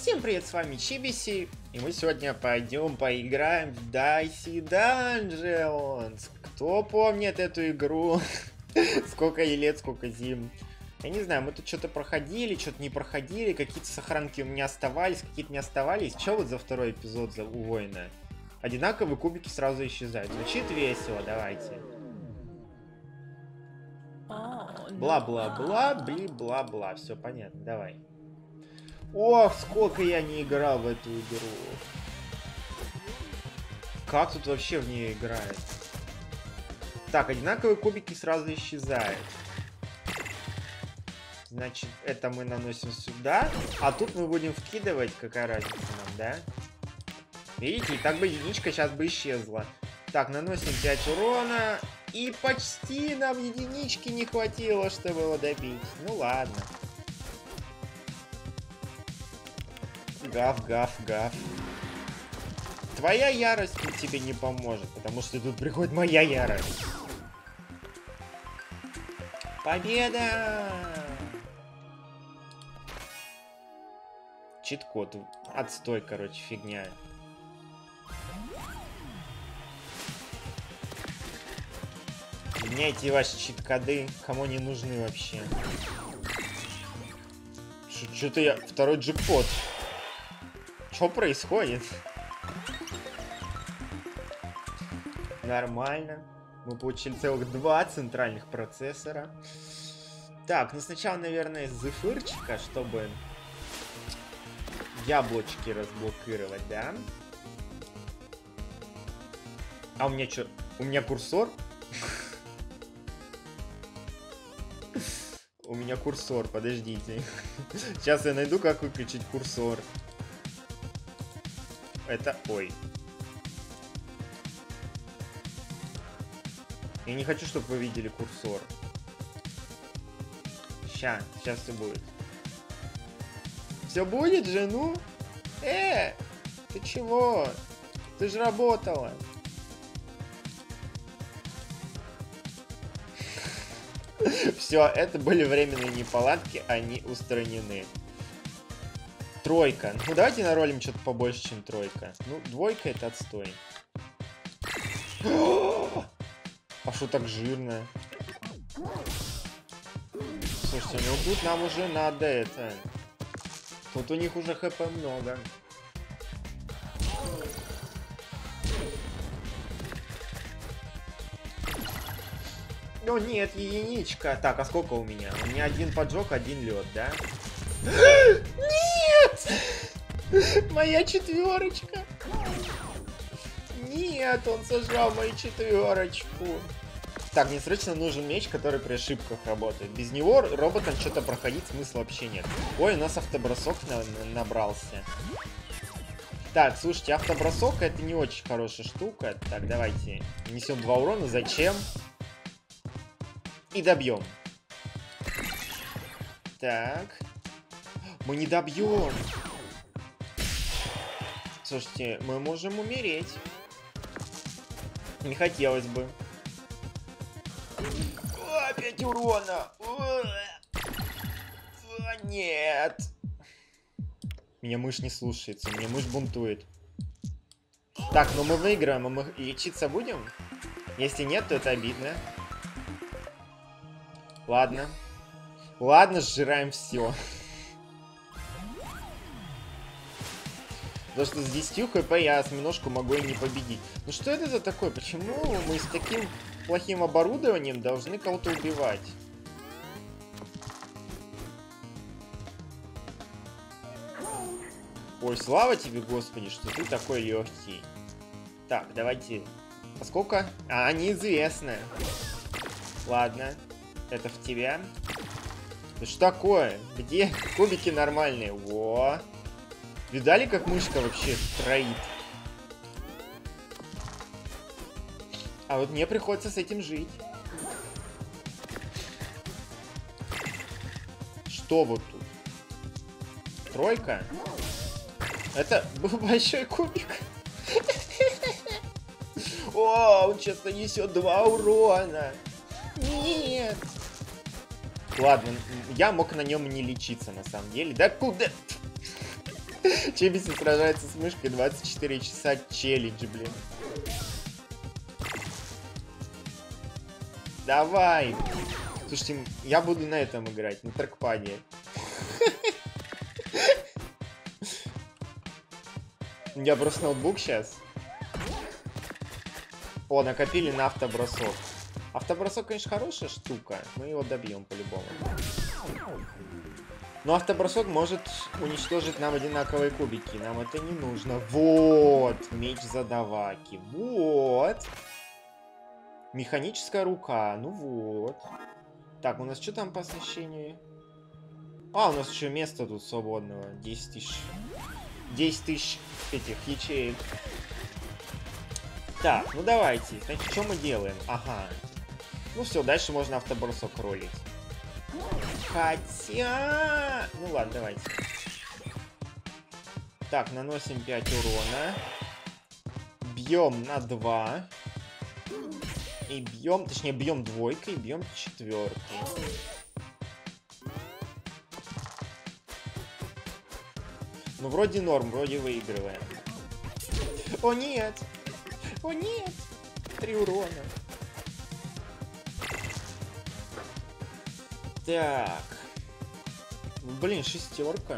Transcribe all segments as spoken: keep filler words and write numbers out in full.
Всем привет, с вами Чибиси, и мы сегодня пойдем поиграем в Dicey Dungeons. Кто помнит эту игру? Сколько ей лет, сколько зим. Я не знаю, мы тут что-то проходили, что-то не проходили, какие-то сохранки у меня оставались, какие-то не оставались. Что вот за второй эпизод за у воина? Одинаковые кубики сразу исчезают. Звучит весело, давайте. Бла-бла-бла, бли-бла-бла. Все понятно, давай. Ох, сколько я не играл в эту игру. Как тут вообще в нее играет? Так, одинаковые кубики сразу исчезают. Значит, это мы наносим сюда. А тут мы будем вкидывать. Какая разница нам, да? Видите, и так бы единичка сейчас бы исчезла. Так, наносим пять урона. И почти нам единички не хватило, чтобы его добить. Ну ладно. Гав, гав, гав. Твоя ярость тут тебе не поможет, потому что тут приходит моя ярость. Победа! Чит-код. Отстой, короче, фигня. Меняйте ваши чит-коды, кому не нужны вообще. Что-то я... Второй джекпот. Что происходит? Нормально. Мы получили целых два центральных процессора. Так, ну сначала, наверное, зефирчика, чтобы яблочки разблокировать, да? А у меня что? У меня курсор? У меня курсор, подождите. Сейчас я найду, как выключить курсор. Это... Ой. Я не хочу, чтобы вы видели курсор. Ща, сейчас все будет. Все будет же, ну? Э, ты чего? Ты же работала. Все, это были временные неполадки, они устранены. Тройка. Ну давайте наролим что-то побольше, чем тройка. Ну, двойка это отстой. А что так жирно? Слушайте, ну тут нам уже надо это. Тут у них уже хп много. Ну нет, единичка. Так, а сколько у меня? У меня один поджог, один лед, да? Нет! Моя четверочка. Нет, он сожрал мою четверочку. Так, мне срочно нужен меч, который при ошибках работает. Без него роботам что-то проходить смысла вообще нет. Ой, у нас автобросок на набрался. Так, слушайте, автобросок это не очень хорошая штука. Так, давайте несем два урона. Зачем? И добьем. Так. Мы не добьем. Слушайте, мы можем умереть. Не хотелось бы. О, опять урона. О, нет. Меня мышь не слушается. Меня мышь бунтует. Так, ну мы выиграем, а мы лечиться будем? Если нет, то это обидно. Ладно. Ладно, сжираем все. Потому что с десятью хп я осьминожку могу и не победить. Ну что это за такое? Почему мы с таким плохим оборудованием должны кого-то убивать? Ой, слава тебе, Господи, что ты такой легкий. Так, давайте. А сколько? А, неизвестно. Ладно. Это в тебя. Да что такое? Где кубики нормальные? Во. Видали, как мышка вообще строит? А вот мне приходится с этим жить. Что вот тут? Тройка? Это был большой кубик. О, он сейчас нанесет два урона. Нет. Ладно, я мог на нем не лечиться на самом деле. Да куда? Чибиси сражается с мышкой двадцать четыре часа челлендж, блин. Давай! Слушайте, я буду на этом играть, на трекпаде. У меня просто ноутбук сейчас. О, накопили на автобросок. Автобросок, конечно, хорошая штука. Мы его добьем по-любому. Но автобросок может уничтожить нам одинаковые кубики. Нам это не нужно. Вот. Меч задаваки. Вот. Механическая рука. Ну вот. Так, у нас что там по оснащению? А, у нас еще место тут свободного. десять тысяч. десять тысяч этих ячеек. Так, ну давайте. Значит, что мы делаем? Ага. Ну все, дальше можно автобросок ролить. Хотя... Ну ладно, давайте. Так, наносим пять урона. Бьем на два. И бьем, точнее, бьем двойкой, бьем четверкой. Ну, вроде норм, вроде выигрываем. О, нет! О, нет! Три урона. Так. Блин, шестерка.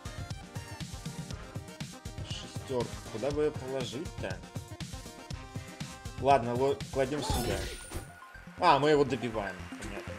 Шестерка. Куда бы ее положить-то? Ладно, кладем сюда. А, мы его добиваем. Понятно.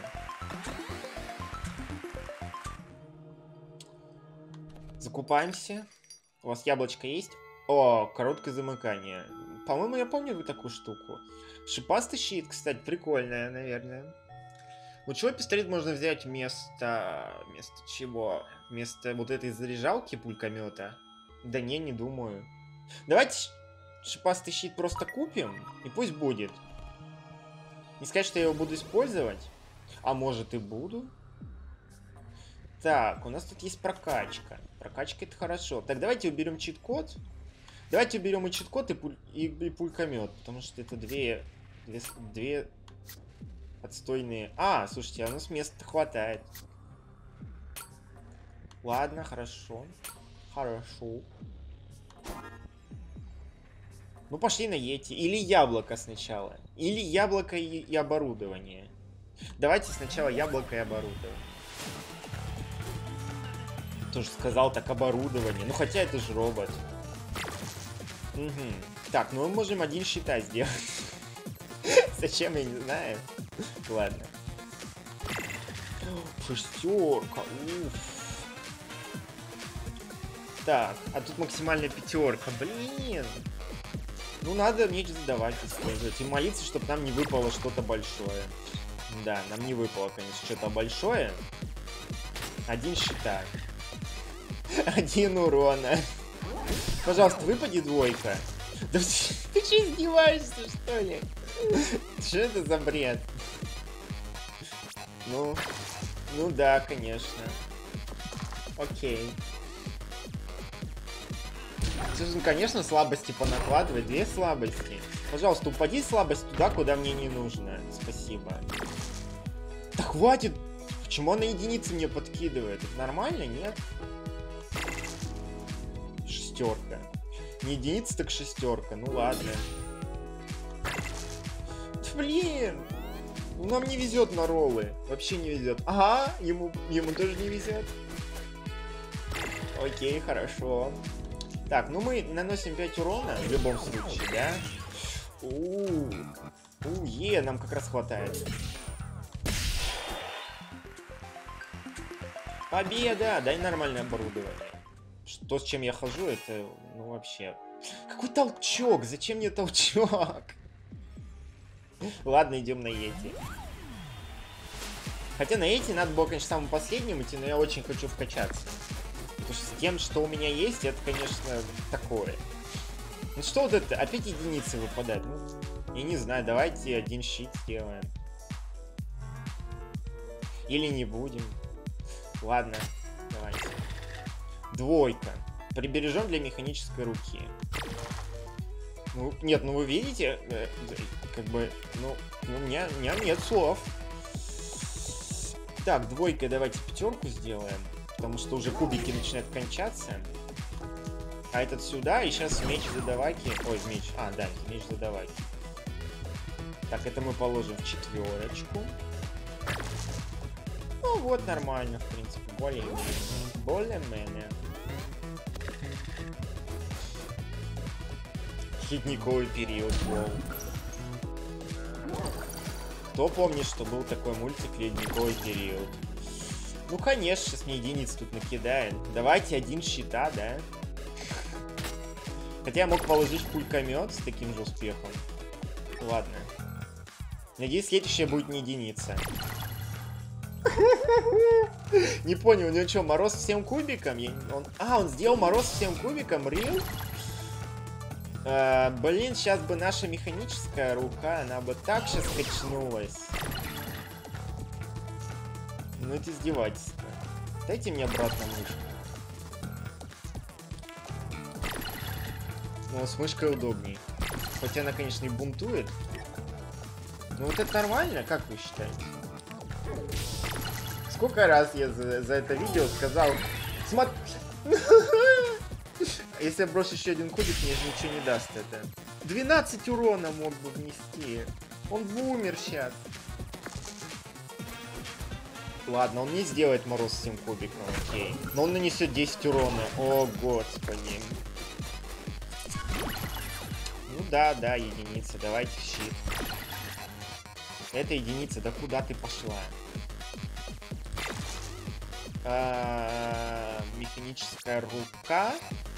Закупаемся. У вас яблочко есть? О, короткое замыкание. По-моему, я помню такую штуку. Шипастый щит, кстати, прикольная, наверное. Лучевой пистолет можно взять вместо... Вместо чего? Вместо вот этой заряжалки пулькомета? Да не, не думаю. Давайте шипастый щит просто купим, и пусть будет. Не сказать, что я его буду использовать. А может и буду. Так, у нас тут есть прокачка. Прокачка — это хорошо. Так, давайте уберем чит-код. Давайте уберем и чит-код, и, пуль... и, и пулькомет. Потому что это две... Две... две... Отстойные. А, слушайте, а у нас места хватает. Ладно, хорошо. Хорошо. Ну, пошли на Йети. Или яблоко сначала. Или яблоко и, и оборудование. Давайте сначала яблоко и оборудование. Тоже сказал так, оборудование. Ну, хотя это же робот. Угу. Так, ну мы можем один щита сделать. Зачем, я не знаю. Ладно. Шестерка. Уф. Так, а тут максимальная пятерка. Блин. Ну, надо меч задавать, использовать. И молиться, чтобы нам не выпало что-то большое. Да, нам не выпало, конечно, что-то большое. Один щита. Один урона. Пожалуйста, выпади двойка. Да ты что, издеваешься, что ли? Что это за бред? Ну, ну да, конечно. Окей. Слушай, конечно, слабости понакладывать. Две слабости. Пожалуйста, упади слабость туда, куда мне не нужно. Спасибо. Да хватит! Почему она единицы мне подкидывает? Это нормально, нет? Шестерка. Не единица, так шестерка. Ну ладно. Блин! Нам не везет на роллы. Вообще не везет. Ага, ему, ему тоже не везет. Окей, хорошо. Так, ну мы наносим пять урона в любом случае, да? У, у, е, нам как раз хватает. Победа! Дай нормальное оборудование. Что, с чем я хожу, это, ну, вообще... Какой толчок? Зачем мне толчок? Ладно, идем на Йети. Хотя на Йети надо было, конечно, самым последним идти, но я очень хочу вкачаться. Потому что с тем, что у меня есть, это, конечно, такое. Ну что вот это? Опять единицы выпадают. Ну, я не знаю, давайте один щит сделаем. Или не будем. Ладно, давайте. Двойка. Прибережем для механической руки. Ну, нет, ну вы видите, э, как бы, ну, ну у, меня, у меня нет слов. Так, двойкой давайте пятерку сделаем, потому что уже кубики начинают кончаться. А этот сюда, и сейчас меч задаваки. Ой, меч. А, да, меч задаваки. Так, это мы положим в четверочку. Ну вот, нормально, в принципе. Более-менее. Более-менее. Ледниковый период был. Кто помнит, что был такой мультик «Ледниковый период»? Ну, конечно, сейчас мне единиц тут накидает. Давайте один щита, да? Хотя я мог положить пулькомет с таким же успехом. Ладно. Надеюсь, следующая будет не единица. Не понял, у него что, мороз всем кубиком? А, он сделал мороз всем кубиком? Рил? А, блин, сейчас бы наша механическая рука, она бы так сейчас качнулась. Ну это издевательство. Дайте мне обратно мышку. Ну, с мышкой удобней. Хотя она, конечно, и бунтует. Ну вот это нормально, как вы считаете? Сколько раз я за, за это видео сказал... Смотри... Если я брошу еще один кубик, мне же ничего не даст это. двенадцать урона мог бы внести. Он бы умер сейчас. Ладно, он не сделает мороз всем кубиком, окей. Но он нанесет десять урона. О, господи. Ну да, да, единица. Давайте в щит. Это единица. Да куда ты пошла? А, механическая рука.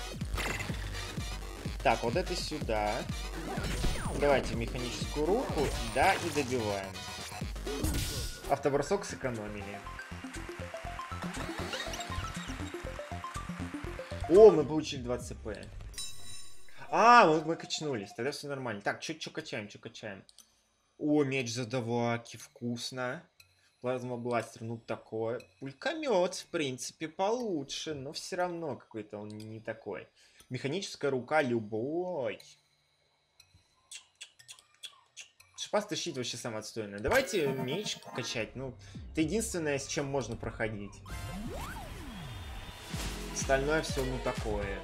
Так, вот это сюда. Давайте механическую руку. Да, и добиваем. Автобросок сэкономили. О, мы получили два цп. А, мы, мы качнулись. Тогда все нормально. Так, что качаем, что качаем? О, меч задаваки, вкусно. Плазмобластер, ну такое. Пулькомет, в принципе, получше. Но все равно какой-то он не такой. Механическая рука любой. Шипастый щит вообще самое отстойное. Давайте меч качать. Ну, это единственное, с чем можно проходить. Остальное все, ну, такое.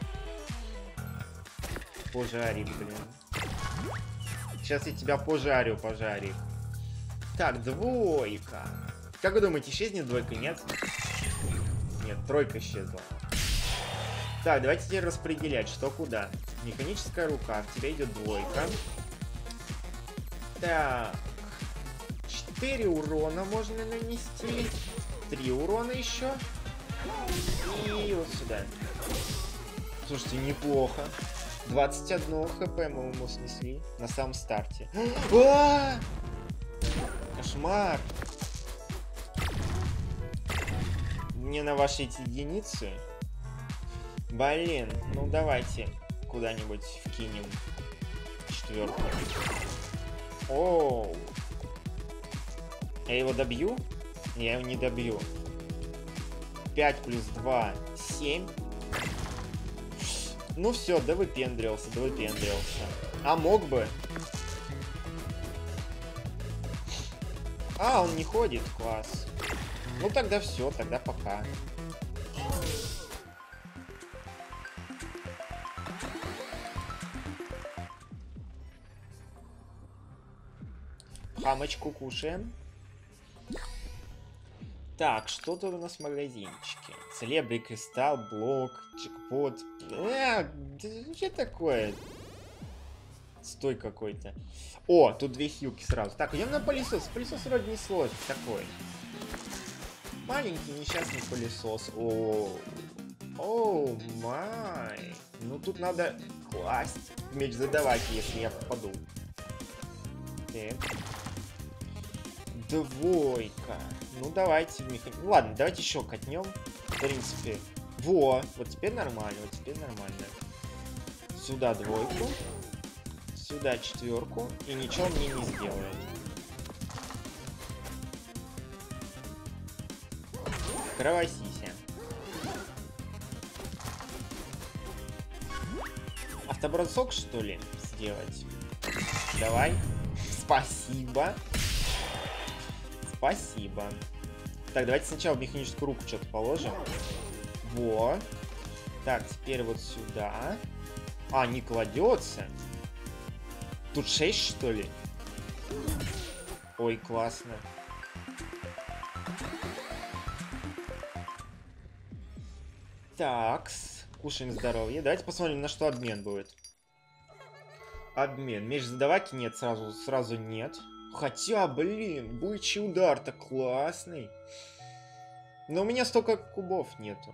Пожарик, блин. Сейчас я тебя пожарю, пожарик. Так, двойка. Как вы думаете, исчезнет двойка? Нет? Нет, тройка исчезла. Так, давайте теперь распределять, что куда. Механическая рука, в тебя идет двойка. Так. четыре урона можно нанести. три урона еще. И вот сюда. Слушайте, неплохо. двадцать одно хп мы ему снесли на самом старте. А! Кошмар. Мне на ваши эти единицы. Блин, ну давайте куда-нибудь вкинем четверку. Оу. Я его добью? Я его не добью. пять плюс два, семь. Ну все, да выпендрился, да выпендрился. А мог бы. А, он не ходит, класс. Ну тогда все, тогда пока. Хамочку кушаем. Так, что тут у нас в магазинчике? Целебный кристалл, блок, чекпот. Э, что такое? Стой какой-то. О, тут две хилки сразу. Так, идем на пылесос. Пылесос вроде не сложный такой. Маленький несчастный пылесос. О, о май. Ну тут надо класть меч задавать, если я попаду. Так. Двойка. Ну давайте меха... Ладно, давайте еще катнем. В принципе. Во, вот теперь нормально, вот теперь нормально. Сюда двойку. Сюда четверку. И ничего мне не сделает. Кровосися. Автобросок, что ли, сделать? Давай. Спасибо. Спасибо. Так, давайте сначала в механическую руку что-то положим. Во. Так, теперь вот сюда. А, не кладется. Тут шесть, что ли? Ой, классно. Так, кушаем здоровье. Давайте посмотрим, на что обмен будет. Обмен. Меч задаваки нет, сразу, сразу нет. Хотя, блин, бычий удар-то классный. Но у меня столько кубов нету.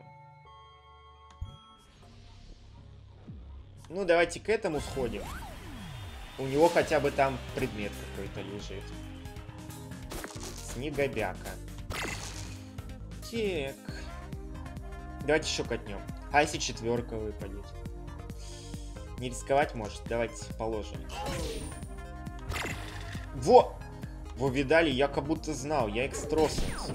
Ну, давайте к этому сходим. У него хотя бы там предмет какой-то лежит. Снегобяка. Так. Давайте еще катнем. А если четверка выпадет? Не рисковать может. Давайте положим. Во! Во, видали? Я как будто знал. Я экстрасенс.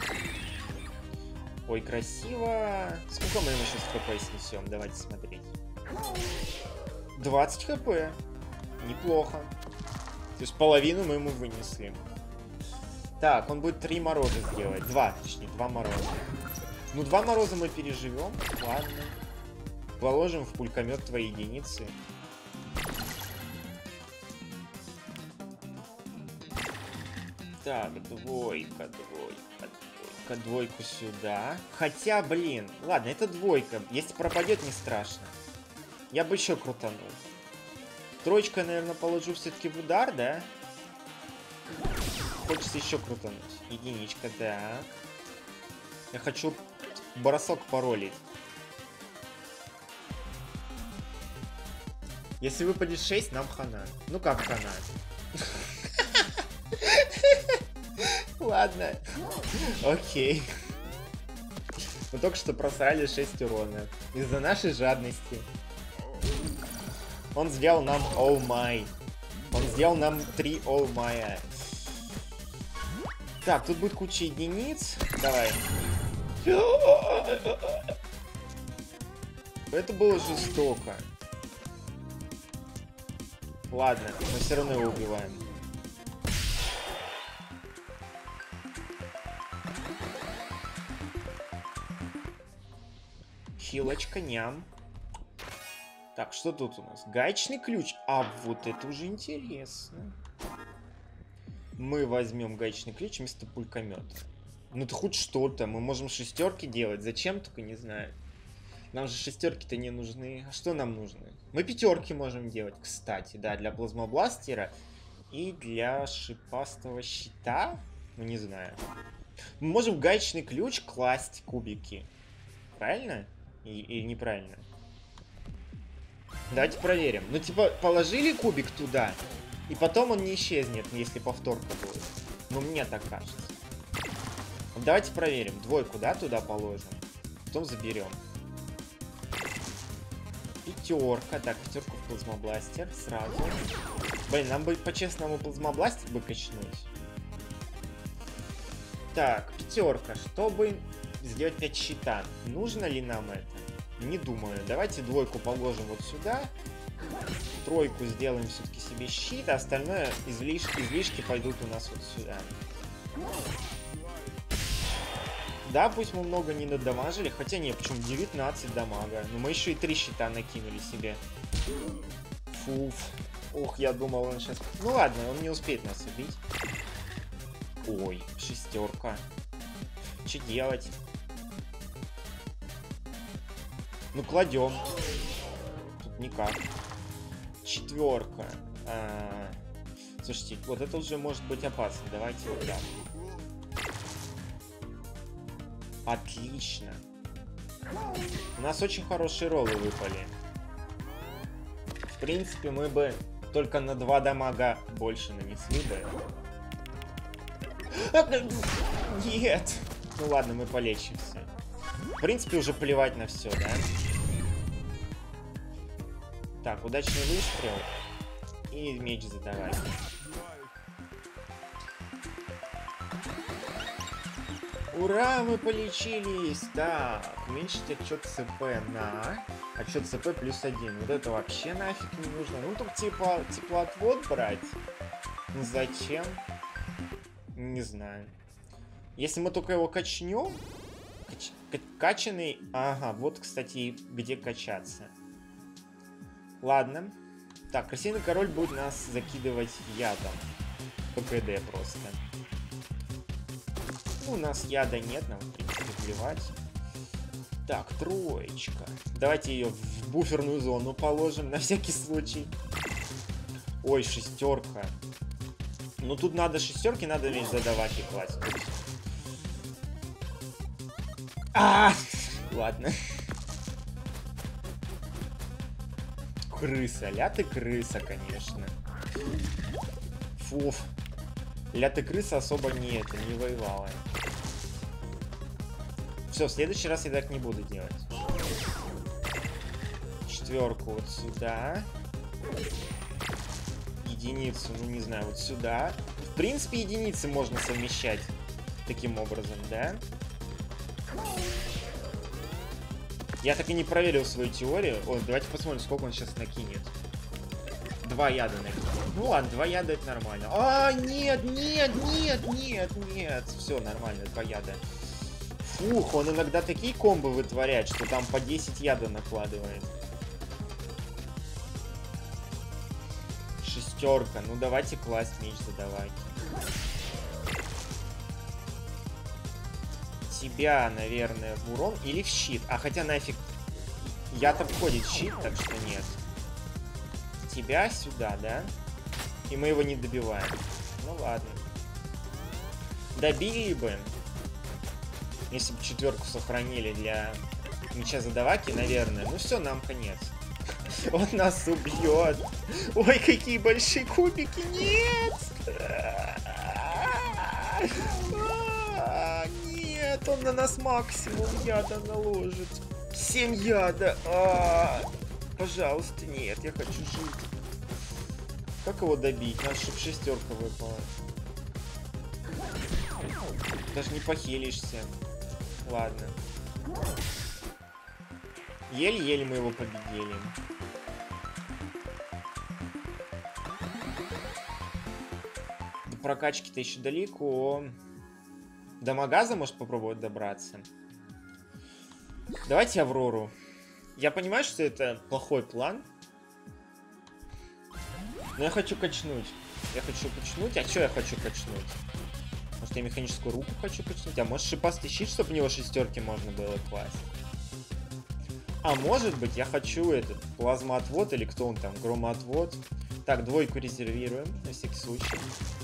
Ой, красиво. Сколько мы ему сейчас хп снесем? Давайте смотреть. двадцать хп. Неплохо. То есть половину мы ему вынесли. Так, он будет три мороза сделать. Два, точнее, два мороза. Ну, два мороза мы переживем. Ладно. Положим в пулькомет твои единицы. Так, двойка, двойка, двойка. Двойку сюда. Хотя, блин. Ладно, это двойка. Если пропадет, не страшно. Я бы еще крутанул. Троечка, наверное, положу все-таки в удар, да? Хочется еще крутануть. Единичка, так. Я хочу бросок паролей. Если выпадет шесть, нам хана. Ну как хана? Ладно. Окей. Мы только что просрали шесть урона. Из-за нашей жадности. Он сделал нам all my. Он сделал нам три all my. Так, тут будет куча единиц. Давай. Это было жестоко. Ладно, мы все равно его убиваем. Хилочка, ням. Так, что тут у нас? Гаечный ключ. А вот это уже интересно. Мы возьмем гаечный ключ вместо пулькомета. Ну это хоть что-то. Мы можем шестерки делать. Зачем, только не знаю. Нам же шестерки-то не нужны. А что нам нужно? Мы пятерки можем делать, кстати. Да, для плазмобластера и для шипастого щита. Ну не знаю. Мы можем в гаечный ключ класть кубики. Правильно? И, или неправильно? Давайте проверим. Ну, типа, положили кубик туда, и потом он не исчезнет, если повторка будет. Ну, мне так кажется. Давайте проверим. Двойку, да, туда положим. Потом заберем. Пятерка. Так, пятерку в плазмобластер сразу. Блин, нам бы по-честному плазмобластер бы качнуть. Так, пятерка. Чтобы сделать пять щита, нужно ли нам это? Не думаю. Давайте двойку положим вот сюда. Тройку сделаем все-таки себе щит, а остальное излишки, излишки пойдут у нас вот сюда. Да, пусть мы много не надамажили, хотя нет, почему девятнадцать дамага. Но мы еще и три щита накинули себе. Фуф. Ох, я думал, он сейчас... Ну ладно, он не успеет нас убить. Ой, шестерка. Что делать? Ну, кладем. Тут никак. Четверка. А... Слушайте, вот это уже может быть опасно. Давайте вот так. Отлично. У нас очень хорошие роллы выпали. В принципе, мы бы только на два дамага больше нанесли бы. Нет. Ну ладно, мы полечимся. В принципе, уже плевать на все, да? Так, удачный выстрел. И меч задавай. Ура, мы полечились! Так, уменьшить отчет ЦП на... Отчет ЦП плюс один. Вот это вообще нафиг не нужно. Ну, тут типа теплоотвод брать. Ну, зачем? Не знаю. Если мы только его качнем... Кач... Качанный... Ага, вот, кстати, где качаться. Ладно. Так, крысиный король будет нас закидывать ядом. ПКД просто. Ну, у нас яда нет, нам, в принципе, плевать. Так, троечка. Давайте ее в буферную зону положим, на всякий случай. Ой, шестерка. Ну, тут надо шестерки, надо ведь задавать и класть. А, ладно. Крыса. Ля ты крыса, конечно. Фуф. Ля ты крыса особо не это, не воевала. Все, в следующий раз я так не буду делать. Четверку вот сюда. Единицу, ну не знаю, вот сюда. В принципе, единицы можно совмещать таким образом, да? Я так и не проверил свою теорию. О, давайте посмотрим, сколько он сейчас накинет. Два яда накинет. Ну ладно, два яда это нормально. А, нет, нет, нет, нет, нет. Все, нормально, два яда. Фух, он иногда такие комбо вытворяет, что там по десять яда накладывает. Шестерка. Ну давайте класть меч задавать. Тебя, наверное, в урон или в щит. А хотя нафиг. Я-то входит в щит, так что нет. Тебя сюда, да? И мы его не добиваем. Ну ладно. Добили бы. Если бы четверку сохранили для меча задаваки, наверное. Ну все, нам конец. Он нас убьет. Ой, какие большие кубики. Нет! Нет, он на нас максимум яда наложит. семь яда. А -а -а. Пожалуйста, нет, я хочу жить. Как его добить? Надо, чтобы шестерка выпала. Даже не похилишься. Ладно. Еле-еле мы его победили. До прокачки-то еще далеко. До магаза может попробовать добраться. Давайте Аврору. Я понимаю, что это плохой план. Но я хочу качнуть. Я хочу качнуть. А что я хочу качнуть? Может, я механическую руку хочу качнуть? А может, шипастый щит, чтобы в него шестерки можно было класть? А может быть, я хочу этот плазмоотвод или кто он там, громоотвод. Так, двойку резервируем, на всякий случай.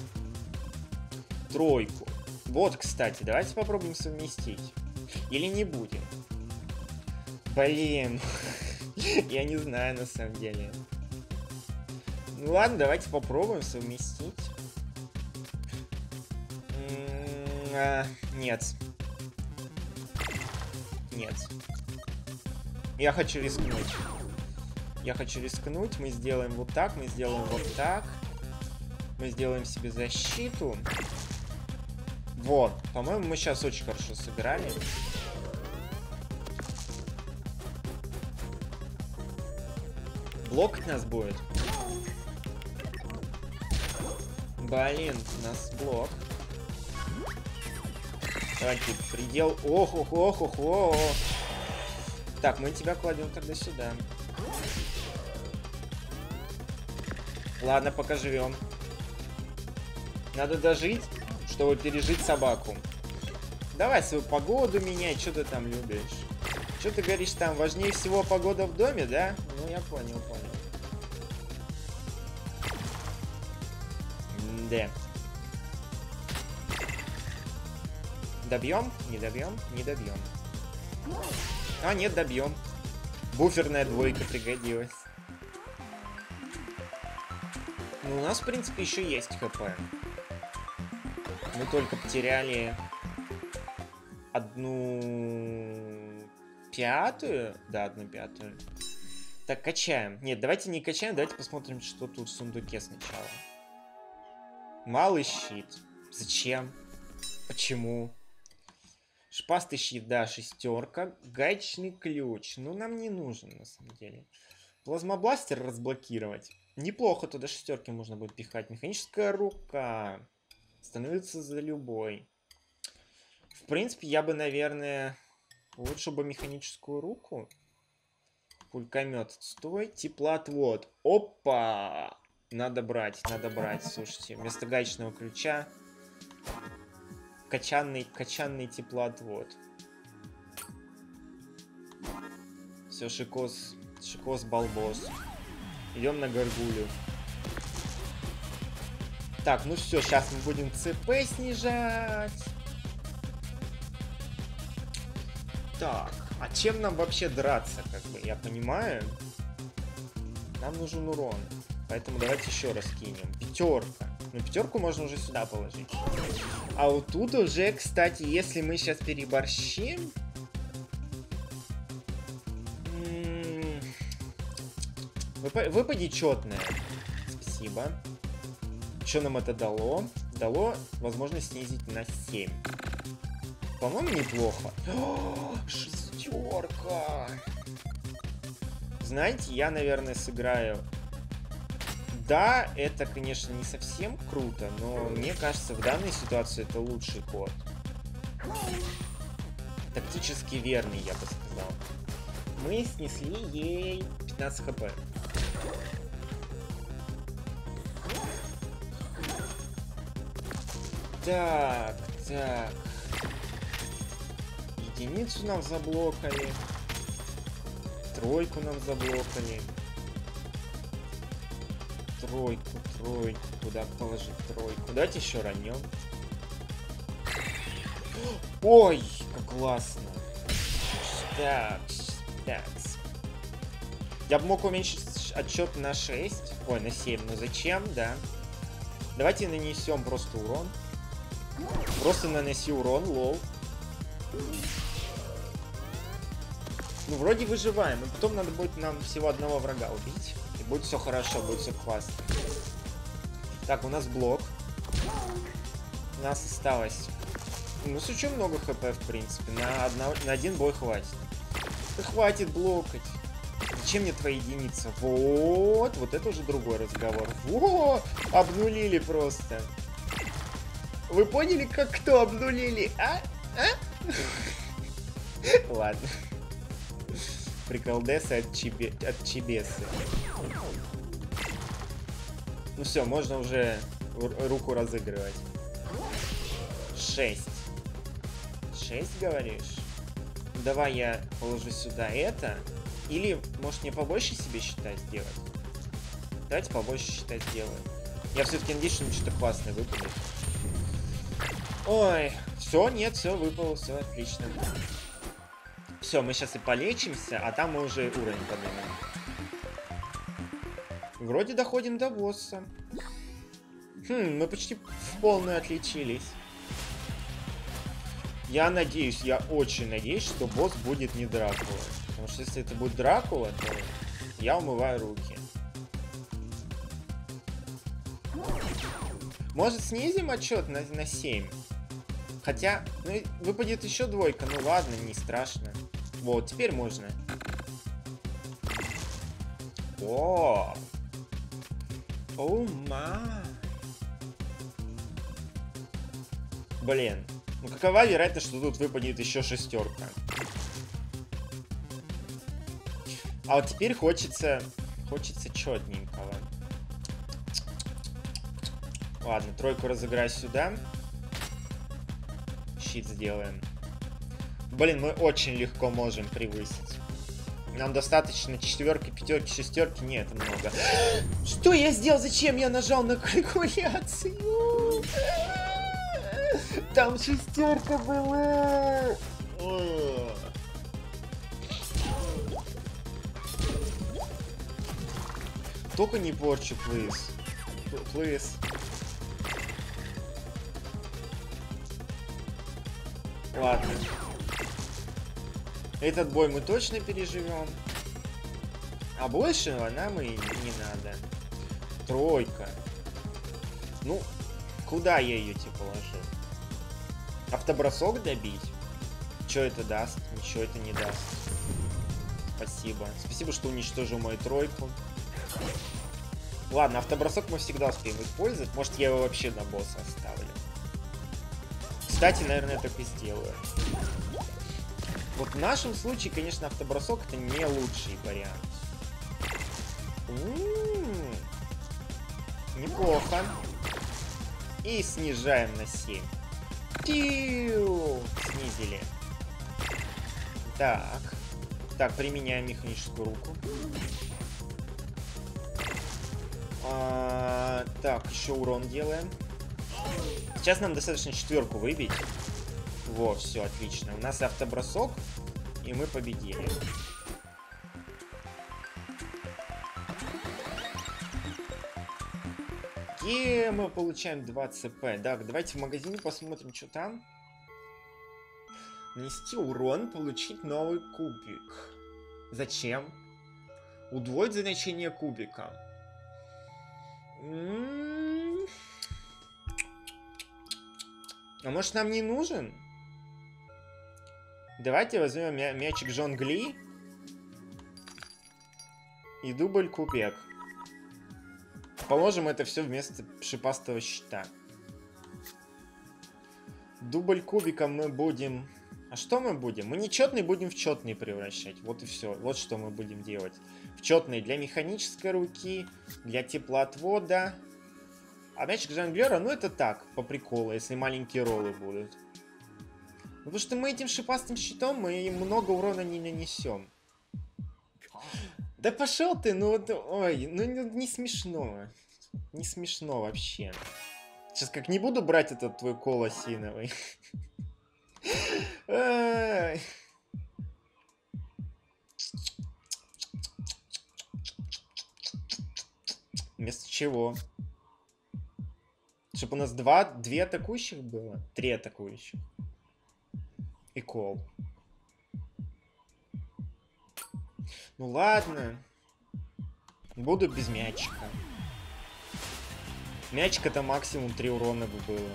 Тройку. Вот, кстати, давайте попробуем совместить. Или не будем? Блин. Я не знаю, на самом деле. Ну ладно, давайте попробуем совместить. А, нет. Нет. Я хочу рискнуть. Я хочу рискнуть. Мы сделаем вот так, мы сделаем вот так. Мы сделаем себе защиту. Вот. По-моему, мы сейчас очень хорошо сыграли. Блок нас будет. Блин, у нас блок. Давайте, предел. Ох, ох, ох, ох, ох. Так, мы тебя кладем тогда сюда. Ладно, пока живем. Надо дожить, чтобы пережить собаку. Давай свою погоду меняй, что ты там любишь. Что ты говоришь там, важнее всего погода в доме, да? Ну, я понял, понял. Да. Добьем? Не добьем? Не добьем. А, нет, добьем. Буферная двойка пригодилась. Ну, у нас, в принципе, еще есть хп. Мы только потеряли одну пятую. Да, одну пятую. Так, качаем. Нет, давайте не качаем, давайте посмотрим, что тут в сундуке сначала. Малый щит. Зачем? Почему? Шпастый щит, да, шестерка. Гаечный ключ. Ну, нам не нужен, на самом деле. Плазмобластер разблокировать. Неплохо, туда шестерки можно будет пихать. Механическая рука. Становится за любой. В принципе, я бы, наверное... Лучше бы механическую руку. Пулькомет. Стой. Теплоотвод. Опа! Надо брать, надо брать. Слушайте, вместо гаечного ключа качанный, качанный теплоотвод. Все, шикос, шикос, балбос. Идем на горгулю. Так, ну все, сейчас мы будем ЦП снижать. Так, а чем нам вообще драться, как бы, я понимаю? Нам нужен урон. Поэтому давайте еще раз кинем. Пятерка. Ну, пятерку можно уже сюда положить. А вот тут уже, кстати, если мы сейчас переборщим... Выпади четное. Спасибо. Что нам это дало? Дало возможность снизить на семь. По-моему, неплохо. О, шестерка. Знаете, я, наверное, сыграю... Да, это, конечно, не совсем круто, но мне кажется, в данной ситуации это лучший ход. Тактически верный, я бы сказал. Мы снесли ей пятнадцать хп. Так, так. Единицу нам заблокали. Тройку нам заблокали. Тройку, тройку. Куда положить тройку? Давайте еще ранем. Ой, как классно. Так, так. Я бы мог уменьшить отчет на шесть. Ой, на семь. Но зачем, да? Давайте нанесем просто урон. Просто наноси урон, лол. Ну, вроде выживаем. И потом надо будет нам всего одного врага убить. И будет все хорошо, будет все классно. Так, у нас блок. У нас осталось... У нас очень много хп, в принципе. На, одно... на один бой хватит. Да хватит блокать. Зачем мне твоя единица? Вот. Вот это уже другой разговор. Во! Обнулили просто. Вы поняли, как кто обнулили? А? А? Ладно. Приколдесы от, чебе... от чебесы. Ну все, можно уже руку разыгрывать. Шесть. Шесть, говоришь? Давай я положу сюда это. Или, может, мне побольше себе считать сделать? Давайте побольше считать сделаем. Я все-таки надеюсь, что что-то классное выпадет. Ой, все, нет, все выпало, все отлично. Все, мы сейчас и полечимся, а там мы уже уровень поднимем. Вроде доходим до босса. Хм, мы почти в полную отличились. Я надеюсь, я очень надеюсь, что босс будет не Дракула. Потому что если это будет Дракула, то я умываю руки. Может, снизим отчет на, на семь? Хотя, ну, выпадет еще двойка. Ну ладно, не страшно. Вот, теперь можно. О! О, ма! Блин. Ну какова вероятность, что тут выпадет еще шестерка? А вот теперь хочется... Хочется четненького. Ладно, тройку разыграй сюда. Щит сделаем. Блин, мы очень легко можем превысить. Нам достаточно четверки, пятерки, шестерки. Нет, это много. Что я сделал? Зачем я нажал на калькуляцию? Там шестерка была. Только не порчу, плиз. Плиз. Ладно. Этот бой мы точно переживем. А большего нам и не надо. Тройка. Ну, куда я ее тебе положил? Автобросок добить? Что это даст? Ничего это не даст. Спасибо. Спасибо, что уничтожил мою тройку. Ладно, автобросок мы всегда успеем использовать. Может, я его вообще на босса оставлю. Кстати, наверное, я так и сделаю. Вот в нашем случае, конечно, автобросок это не лучший вариант. М-м-м. Неплохо. И снижаем на семь. Тиу! Снизили. Так. Так, применяем механическую руку. А, так, еще урон делаем. Сейчас нам достаточно четверку выбить. Во, все, отлично. У нас автобросок, и мы победили. И мы получаем два цп. Так, давайте в магазине посмотрим, что там. Нанести урон, получить новый кубик. Зачем? Удвоить значение кубика. М-м-м. А может нам не нужен? Давайте возьмем мя мячик жонгли. И дубль кубик. Положим это все вместо шипастого щита. Дубль кубиком мы будем... А что мы будем? Мы нечетный будем в четный превращать. Вот и все. Вот что мы будем делать. В четный для механической руки, для теплоотвода. А мячик жонглера, ну это так, по приколу, если маленькие роллы будут. Потому что мы этим шипастым щитом мы им много урона не нанесем. Да пошел ты, ну вот, ой, ну не смешно. Не смешно вообще. Сейчас как не буду брать этот твой кол осиновый. Вместо чего? Чтобы у нас два, две атакующих было? Три атакующих. И кол. Ну ладно. Буду без мячика. Мячик это максимум три урона бы было.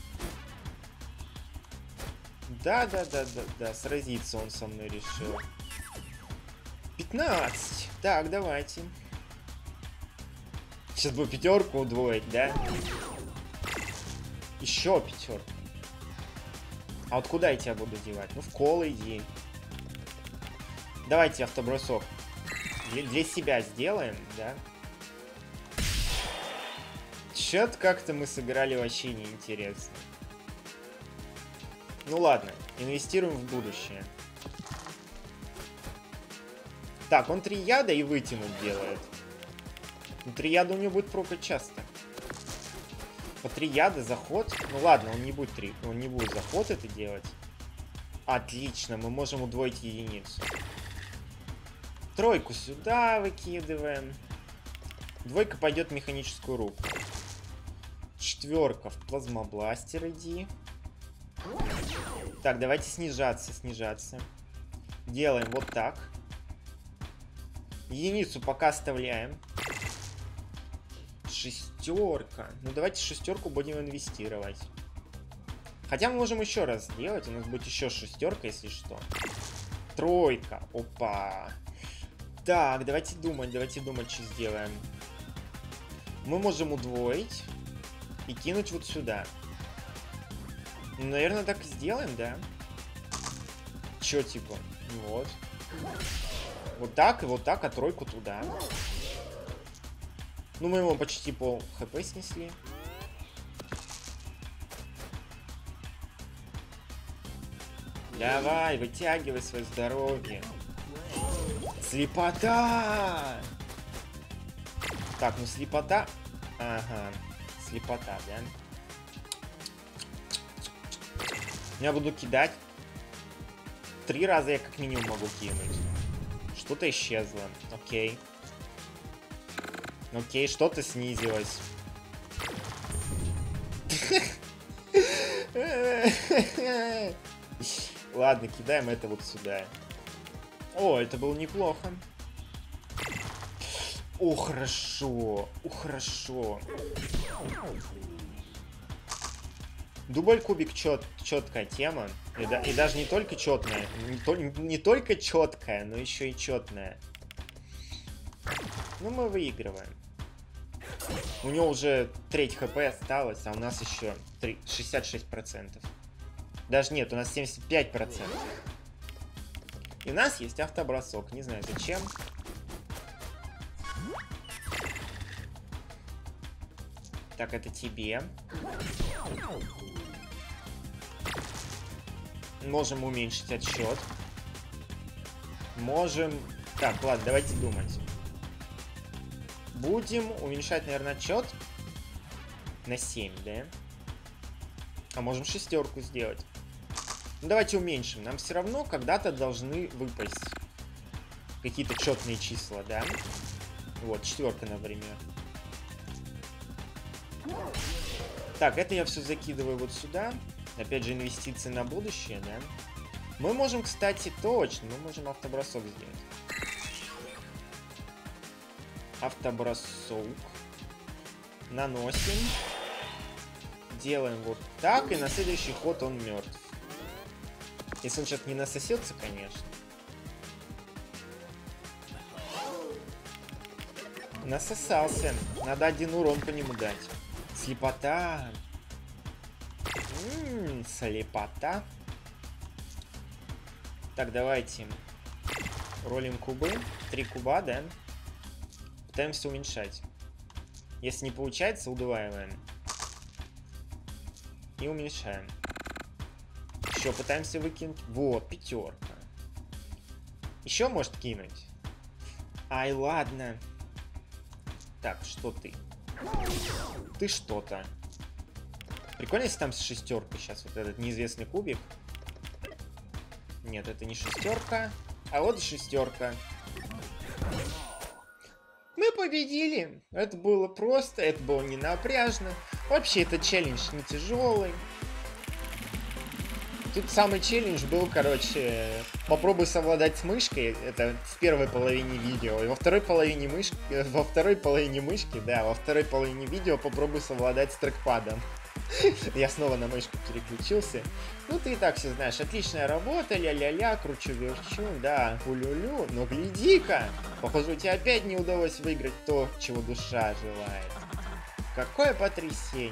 Да, да, да, да, да. Сразиться он со мной решил. пятнадцать. Так, давайте. Сейчас бы пятерку удвоить, да? Еще пятерку. А вот куда я тебя буду девать? Ну в кол иди. Давайте автобросок. Для, для себя сделаем, да? Чё-то как-то мы сыграли вообще неинтересно. Ну ладно, инвестируем в будущее. Так, он три яда и вытянуть делает. Ну, три яда у него будет прокать часто. По три яда заход. Ну ладно, он не будет три. Он не будет заход это делать. Отлично, мы можем удвоить единицу. Тройку сюда выкидываем. Двойка пойдет в механическую руку. Четверка в плазмобластер иди. Так, давайте снижаться, снижаться. Делаем вот так. Единицу пока оставляем. Шестерка. Ну давайте шестерку будем инвестировать. Хотя мы можем еще раз сделать. У нас будет еще шестерка, если что. Тройка. Опа. Так, давайте думать, давайте думать, что сделаем. Мы можем удвоить и кинуть вот сюда. Ну, наверное, так и сделаем, да? Чё, типа? Вот. Вот так и вот так, а тройку туда. Ну, мы ему почти пол хп снесли. Давай, вытягивай свое здоровье. Слепота! Так, ну слепота... Ага, слепота, да? Я буду кидать. Три раза я как минимум могу кинуть. Что-то исчезло. Окей. Окей, что-то снизилось. Ладно, кидаем это вот сюда. О, это было неплохо. О, хорошо. О, хорошо. Дубль кубик чет, четкая тема. И, да, и даже не только четная. Не, то, не только четкая, но еще и четная. Ну, мы выигрываем. У него уже треть хп осталось, а у нас еще шестьдесят шесть процентов. Даже нет, у нас семьдесят пять процентов. И у нас есть автобросок. Не знаю зачем. Так, это тебе. Можем уменьшить отсчет. Можем... Так, ладно, давайте думать. Будем уменьшать, наверное, отсчет на семь, да? А можем шестерку сделать. Ну, давайте уменьшим. Нам все равно когда-то должны выпасть какие-то четные числа, да? Вот, четверка, например. Так, это я все закидываю вот сюда. Опять же, инвестиции на будущее, да? Мы можем, кстати, точно, мы можем автобросок сделать. Автобросок. Наносим. Делаем вот так, и на следующий ход он мертв. Если он сейчас не насосется, конечно. Насосался. Надо один урон по нему дать. Слепота. М-м, слепота. Так, давайте. Ролим кубы. Три куба, да? Пытаемся уменьшать. Если не получается, удваиваем. И уменьшаем. Еще пытаемся выкинуть. Вот, пятерка. Еще может кинуть. Ай, ладно. Так, что ты? Ты что-то. Прикольно, если там с шестеркой сейчас вот этот неизвестный кубик. Нет, это не шестерка. А вот шестерка. Мы победили. Это было просто, это было не напряжно. Вообще, это челлендж не тяжелый. Тут самый челлендж был, короче, попробуй совладать с мышкой. Это в первой половине видео. И во второй половине мышки, во второй половине мышки, да, во второй половине видео попробуй совладать с трекпадом. Я снова на мышку переключился. Ну, ты и так все знаешь. Отличная работа, ля-ля-ля, кручу-верчу, да, улю-лю. Но гляди-ка, похоже, у тебя опять не удалось выиграть то, чего душа желает. Какое потрясение.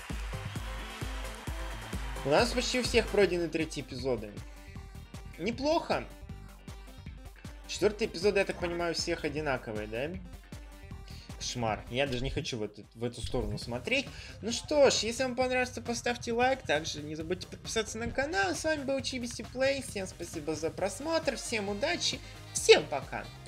У нас почти у всех пройдены третьи эпизоды. Неплохо. Четвертый эпизод, я так понимаю, у всех одинаковые, да? Кошмар. Я даже не хочу в эту, в эту сторону смотреть. Ну что ж, если вам понравится, поставьте лайк. Также не забудьте подписаться на канал. С вами был Чибиси Плей. Всем спасибо за просмотр. Всем удачи. Всем пока.